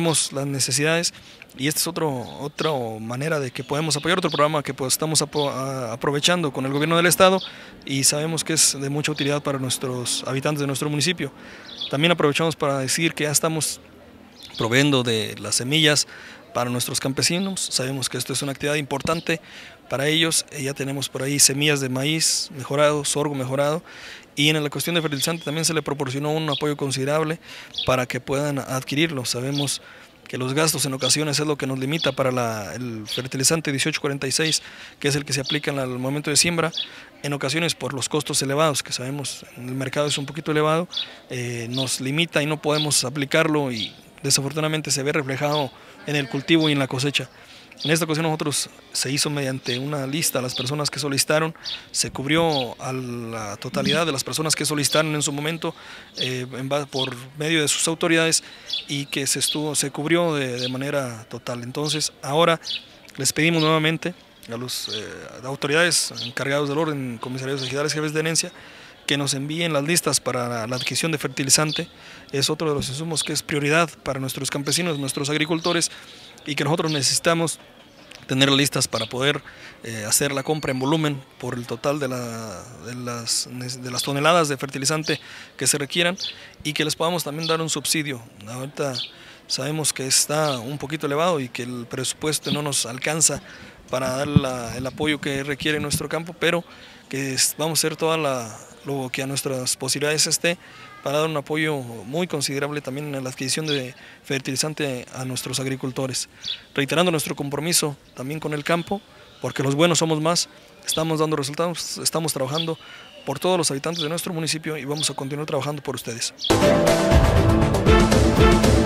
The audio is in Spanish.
sabemos las necesidades y esta es otra manera de que podemos apoyar, otro programa que pues estamos aprovechando con el gobierno del estado y sabemos que es de mucha utilidad para nuestros habitantes de nuestro municipio. También aprovechamos para decir que ya estamos proveyendo de las semillas para nuestros campesinos. Sabemos que esto es una actividad importante para ellos. Ya tenemos por ahí semillas de maíz mejorado, sorgo mejorado, y en la cuestión de fertilizante también se le proporcionó un apoyo considerable para que puedan adquirirlo. Sabemos que los gastos en ocasiones es lo que nos limita para el fertilizante 1846, que es el que se aplica al momento de siembra. En ocasiones por los costos elevados, que sabemos en el mercado es un poquito elevado, nos limita y no podemos aplicarlo y desafortunadamente se ve reflejado en el cultivo y en la cosecha. En esta ocasión nosotros se hizo mediante una lista a las personas que solicitaron, se cubrió a la totalidad de las personas que solicitaron en su momento por medio de sus autoridades y que se cubrió de manera total. Entonces ahora les pedimos nuevamente a las autoridades encargadas del orden, comisarios ejidales, jefes de tenencia, que nos envíen las listas para la adquisición de fertilizante. Es otro de los insumos que es prioridad para nuestros campesinos, nuestros agricultores, y que nosotros necesitamos tener listas para poder hacer la compra en volumen por el total de las toneladas de fertilizante que se requieran y que les podamos también dar un subsidio. Ahorita sabemos que está un poquito elevado y que el presupuesto no nos alcanza para dar el apoyo que requiere nuestro campo, pero que vamos a hacer todo lo que a nuestras posibilidades esté para dar un apoyo muy considerable también en la adquisición de fertilizante a nuestros agricultores. Reiterando nuestro compromiso también con el campo, porque los buenos somos más, estamos dando resultados, estamos trabajando por todos los habitantes de nuestro municipio y vamos a continuar trabajando por ustedes.